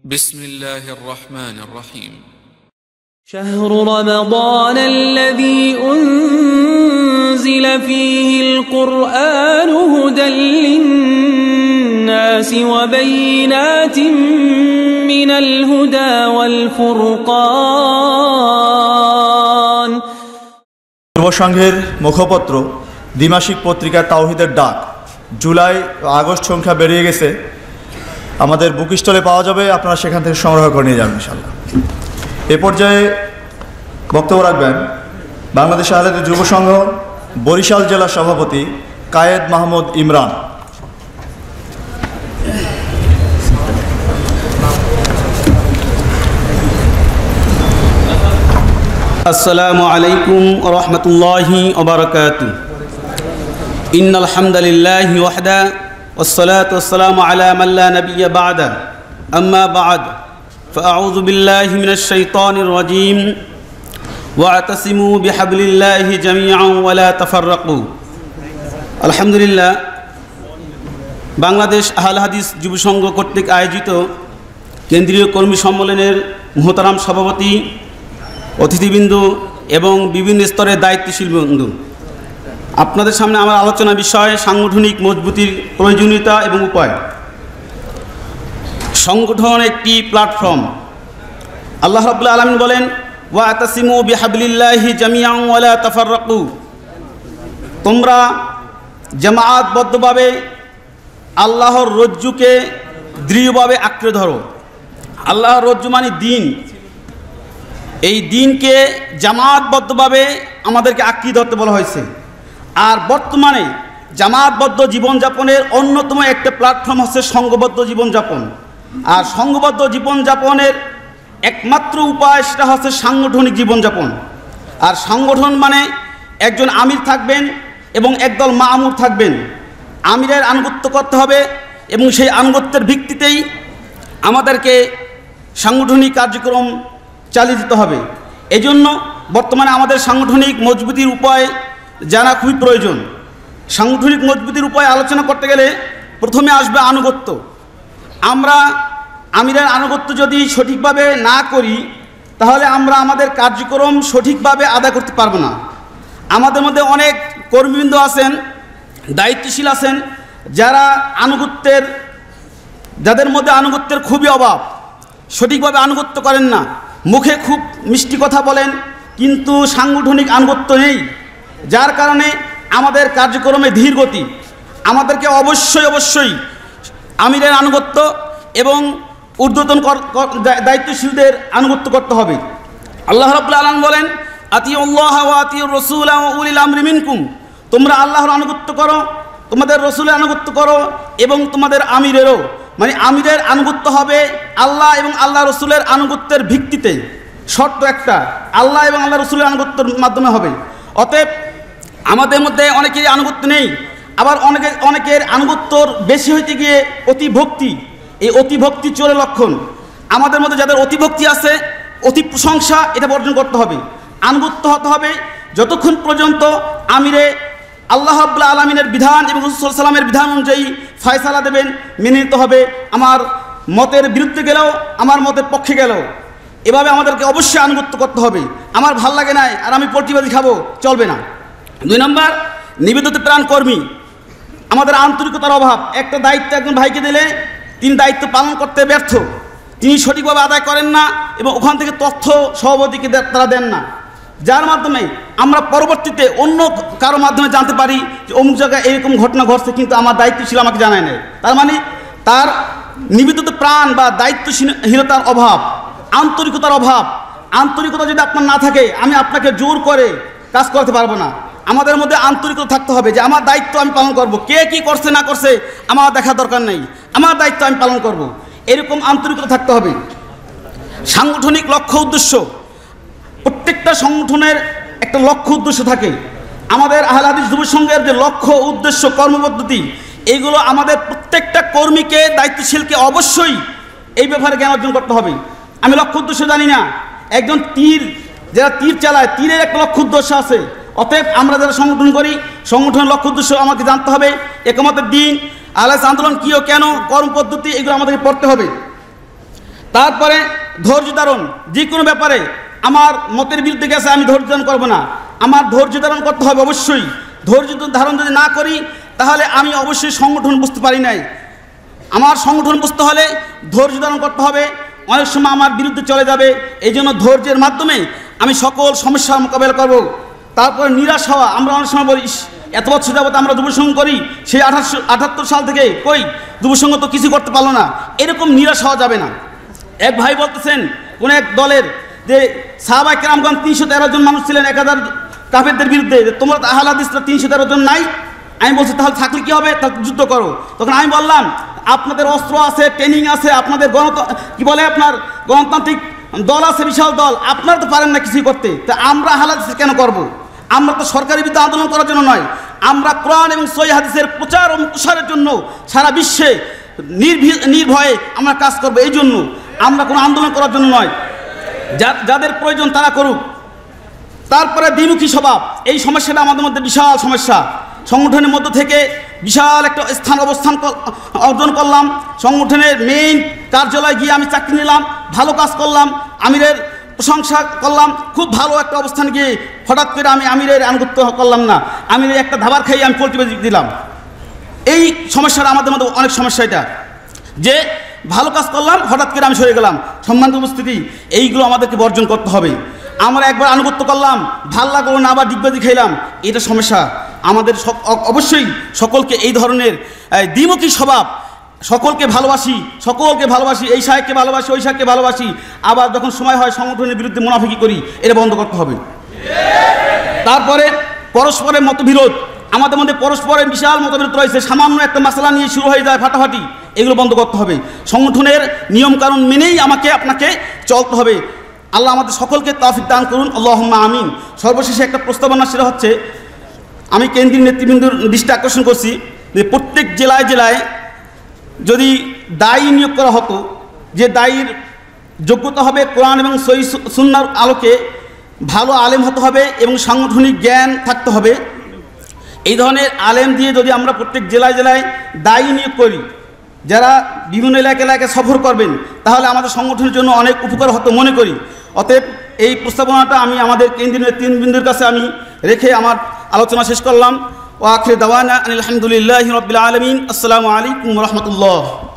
بسم الله الرحمن الرحيم شهر رمضان الذي أنزل فيه القرآن هدى للناس وبينات من الهدى والفرقان যুবসংঘের মুখপত্র দ্বিমাসিক পত্রিকা তাওহীদের ডাক জুলাই আগস্ট সংখ্যা বেরিয়ে গেছে। আমাদের বুক স্টলে পাওয়া যাবে, আপনারা সেখান থেকে সংগ্রহ করে নিয়ে যাবেন ইনশাআল্লাহ। এ পর্যায়ে বক্তব্য রাখবেন বাংলাদেশ আহলে যুব সংঘ বরিশাল জেলা সভাপতি কায়েদ মাহমুদ ইমরান। আসসালামু আলাইকুম ওয়া রাহমাতুল্লাহি ওয়া বারাকাতুহু। ইন্নাল হামদালিল্লাহি ওয়াহদা ওয়াসসালাতু ওয়াসসালামু আলা মান লা নাবিয়্যা বা'দা আম্মা বা'দ ফাআউযু বিল্লাহি মিনাশ শাইতানির রাজীম ওয়া'তাসিমু বিহাবলিল্লাহি জামিআন ওয়া লা তাফাররাকু। আলহামদুলিল্লাহ, বাংলাদেশ আহলে হাদিস যুব সংঘ কর্তৃক আয়োজিত কেন্দ্রীয় কর্মী সম্মেলনের মুহতারাম সভাপতি, অতিথিবৃন্দ এবং বিভিন্ন স্তরের দায়িত্বশীল বন্ধু, আপনাদের সামনে আমার আলোচনা বিষয় সাংগঠনিক মজবুতির প্রয়োজনীয়তা এবং উপায়। সংগঠন একটি প্ল্যাটফর্ম। আল্লাহ রাব্বুল আলামিন বলেন, ওয়া'তাসিমু বিহাবলিল্লাহি জামিআন ওয়া লা তাফাররাকু। তোমরা জামাআতবদ্ধভাবে আল্লাহর রজ্জুকে দৃঢ়ভাবে আঁকড়ে ধরো। আল্লাহর রজ্জু মানে দিন। এই দিনকে জামাতবদ্ধভাবে আমাদেরকে আঁকড়ে ধরতে বলা হয়েছে। আর বর্তমানে জামাতবদ্ধ জীবনযাপনের অন্যতম একটা প্ল্যাটফর্ম হচ্ছে সংঘবদ্ধ জীবনযাপন। আর সংঘবদ্ধ জীবনযাপনের একমাত্র উপায় সেটা হচ্ছে সাংগঠনিক জীবনযাপন। আর সংগঠন মানে একজন আমির থাকবেন এবং একদল মামুর থাকবেন। আমিরের আনুগত্য করতে হবে এবং সেই আনুগত্যের ভিত্তিতেই আমাদেরকে সাংগঠনিক কার্যক্রম চালিয়ে যেতে হবে। এজন্য বর্তমানে আমাদের সাংগঠনিক মজবুতির উপায় জানা খুবই প্রয়োজন। সাংগঠনিক মজবুতির উপায় আলোচনা করতে গেলে প্রথমে আসবে আনুগত্য। আমরা আমিরের আনুগত্য যদি সঠিকভাবে না করি তাহলে আমরা আমাদের কার্যক্রম সঠিকভাবে আদায় করতে পারবো না। আমাদের মধ্যে অনেক কর্মীবৃন্দ আছেন, দায়িত্বশীল আছেন, যাদের মধ্যে আনুগত্যের খুবই অভাব, সঠিকভাবে আনুগত্য করেন না। মুখে খুব মিষ্টি কথা বলেন কিন্তু সাংগঠনিক আনুগত্য নেই, যার কারণে আমাদের কার্যক্রমে ধীর গতি। আমাদেরকে অবশ্যই আমিরের আনুগত্য এবং ঊর্ধ্বতন দায়িত্বশীলদের আনুগত্য করতে হবে। আল্লাহ রাব্বুল আলামিন বলেন, আতিউল্লাহ ওয়া আতিউর রাসূল ওয়া উলিল আমরি মিনকুম। তোমরা আল্লাহর আনুগত্য করো, তোমাদের রাসূলের আনুগত্য করো এবং তোমাদের আমিরেরও। মানে আমিরের আনুগত্য হবে আল্লাহ এবং আল্লাহ রসুলের আনুগত্যের ভিত্তিতে। শর্ত একটা, আল্লাহ এবং আল্লাহ রসুলের আনুগত্যের মাধ্যমে হবে। অতএব আমাদের মধ্যে অনেকেরই আনুগত্য নেই, আবার অনেকের আনুগত্যর বেশি হইতে গিয়ে অতিভক্তি। এই অতিভক্তি চোরের লক্ষণ। আমাদের মধ্যে যাদের অতিভক্তি আছে, অতি প্রশংসা, এটা বর্জন করতে হবে। আনুগত্য হতে হবে যতক্ষণ পর্যন্ত আমিরে আল্লাহ রাব্বুল আলামিনের বিধান এবং রাসূল সাল্লাল্লাহু আলাইহি ওয়াসাল্লামের বিধান অনুযায়ী ফয়সালা দেবেন, মেনে নিতে হবে। আমার মতের বিরুদ্ধে গেলেও, আমার মতের পক্ষে গেলেও এভাবে আমাদেরকে অবশ্যই আনুগত্য করতে হবে। আমার ভাল লাগে না আর আমি পট্টিবাজি খাবো, চলবে না। 2 নম্বর, নিবেদিত প্রাণ কর্মী। আমাদের আন্তরিকতার অভাব। একটা দায়িত্ব একজন ভাইকে দিলে তিনি দায়িত্ব পালন করতে ব্যর্থ, তিনি সঠিকভাবে আদায় করেন না এবং ওখান থেকে তথ্য সভাপতিকে তারা দেন না, যার মাধ্যমে আমরা পরবর্তীতে অন্য কারো মাধ্যমে জানতে পারি যে অমুক জায়গায় এরকম ঘটনা ঘটছে, কিন্তু আমার দায়িত্বশীল আমাকে জানায় নাই। তার মানে তার নিবেদিত প্রাণ বা দায়িত্বশীলতার অভাব, আন্তরিকতার অভাব। আন্তরিকতা যদি আপনার না থাকে, আমি আপনাকে জোর করে কাজ করতে পারবো না। আমাদের মধ্যে আন্তরিকতা থাকতে হবে যে আমার দায়িত্ব আমি পালন করব, কে কি করছে না করছে আমার দেখার দরকার নেই, আমার দায়িত্ব আমি পালন করব, এরকম আন্তরিকতা থাকতে হবে। সাংগঠনিক লক্ষ্য উদ্দেশ্য। প্রত্যেকটা সংগঠনের একটা লক্ষ্য উদ্দেশ্য থাকে। আমাদের আহলে হাদিস যুব সংঘের যে লক্ষ্য উদ্দেশ্য কর্মপদ্ধতি, এইগুলো আমাদের প্রত্যেকটা কর্মীকে, দায়িত্বশীলকে অবশ্যই এই ব্যাপারে জ্ঞান অর্জন করতে হবে। আমি লক্ষ্য উদ্দেশ্য জানি না, একজন যারা তীর চালায়, তীরের একটা লক্ষ্য উদ্দেশ্য আছে। অতএব আমরা যারা সংগঠন করি, সংগঠনের লক্ষ্য উদ্দেশ্য আমাকে জানতে হবে। একমতের দিন, আহলে হাদিস আন্দোলন কি ও কেন, কর্মপদ্ধতি, এগুলো আমাদেরকে পড়তে হবে। তারপরে ধৈর্য ধারণ, যে কোনো ব্যাপারে আমার মতের বিরুদ্ধে গেছে আমি ধৈর্য ধারণ করবো না, আমার ধৈর্য ধারণ করতে হবে অবশ্যই। ধৈর্য ধারণ যদি না করি তাহলে আমি অবশ্যই সংগঠন বুঝতে পারি নাই। আমার সংগঠন বুঝতে হলে ধৈর্য ধারণ করতে হবে, অনেক সময় আমার বিরুদ্ধে চলে যাবে, এই জন্য ধৈর্যের মাধ্যমে আমি সকল সমস্যার মোকাবেলা করব। তারপরে নিরাশ হওয়া, আমরা অনেক সময় বলি এত বছর যাবত আমরা যুবসংঘ করি, সেই 1878 সাল থেকে কই যুবসংঘ তো কিছু করতে পারলো না, এরকম নিরাশ হওয়া যাবে না। এক ভাই বলতেছেন কোন এক দলের যে সাহাবায়ে কেরামগণ 313 জন মানুষ ছিলেন 1000 কাফেরদের বিরুদ্ধে, তোমরা তো আহলে হাদিসরা 313 জন নাই। আমি বলছি তাহলে থাকলে কি হবে, তাহলে যুদ্ধ করো। তখন আমি বললাম আপনাদের অস্ত্র আছে, ট্রেনিং আছে, আপনাদের আপনার গণতান্ত্রিক দল আছে, বিশাল দল, আপনারা তো পারেন না কিছুই করতে, তা আমরা আহলে হাদিস কেন করব? আমরা তো সরকারি বিরুদ্ধে আন্দোলন করার জন্য নয়, আমরা কোরআন এবং সহিহ হাদিসের প্রচার ও প্রসারের জন্য সারা বিশ্বে নির্ভয়ে আমরা কাজ করব। এই জন্য আমরা কোনো আন্দোলন করার জন্য নয়, যাদের প্রয়োজন তারা করুক। তারপরে দ্বিমুখী স্বভাব, এই সমস্যাটা আমাদের মধ্যে বিশাল সমস্যা। সংগঠনের মধ্য থেকে বিশাল একটা অবস্থান অর্জন করলাম, সংগঠনের মেইন কার্যালয়ে গিয়ে আমি চাকরি নিলাম, ভালো কাজ করলাম, আমিরের প্রশংসা করলাম, খুব ভালো একটা অবস্থান গিয়ে হঠাৎ করে আমি আমিরের আনুগত্য করলাম না, আমিরের একটা ধাবার খাইয়ে আমি পোল্ট্রি দিলাম। এই সমস্যাটা আমাদের মধ্যে অনেক সমস্যা, এটা যে ভালো কাজ করলাম হঠাৎ করে আমি সরে গেলাম। সম্মানিত উপস্থিতি, এইগুলো আমাদেরকে বর্জন করতে হবে। আমরা একবার আনুগত্য করলাম, ভাল লাগলো না, আবার ডিগবাজি খাইলাম, এটা সমস্যা। আমাদের অবশ্যই সকলকে এই ধরনের দ্বিমুখী স্বভাব, সকলকে ভালোবাসি, এই সাহেবকে ভালোবাসি, ওই সাহেবকে ভালোবাসি, আবার যখন সময় হয় সংগঠনের বিরুদ্ধে মুনাফিকি করি, এটা বন্ধ করতে হবে। তারপরে পরস্পরের মতবিরোধ, আমাদের মধ্যে পরস্পরের বিশাল মতবিরোধ রয়েছে, সামান্য একটা মাসলা নিয়ে শুরু হয়ে যায় ফাটাফাটি, এগুলো বন্ধ করতে হবে। সংগঠনের নিয়মকানুন মেনেই আপনাকে চলতে হবে। আল্লাহ আমাদের সকলকে তৌফিক দান করুন, আল্লাহুম্মা আমিন। সর্বশেষে একটা প্রস্তাবনা, সেটা হচ্ছে আমি কেন্দ্রীয় নেতৃবৃন্দর দৃষ্টি আকর্ষণ করছি যে প্রত্যেক জেলায় জেলায় যদি দায়ী নিয়োগ করা হতো, যে দায়ীর যোগ্যতা হবে কোরআন এবং সহিহ সুন্নাহর আলোকে, ভালো আলেম হতে হবে এবং সাংগঠনিক জ্ঞান থাকতে হবে, এই ধরনের আলেম দিয়ে যদি আমরা প্রত্যেক জেলায় জেলায় দায়ী নিয়োগ করি, যারা বিভিন্ন এলাকায় সফর করবেন, তাহলে আমাদের সংগঠনের জন্য অনেক উপকার হতো মনে করি। অতএব এই প্রস্তাবনাটা আমি আমাদের কেন্দ্রীয় নেতৃবৃন্দের কাছে আমি রেখে আমার আলোচনা শেষ করলাম। ওয়া আখিরু দাওয়ানা আলহামদুলিল্লাহি রাব্বিল আলামিন। আসসালামু আলাইকুম ওয়া রাহমাতুল্লাহ।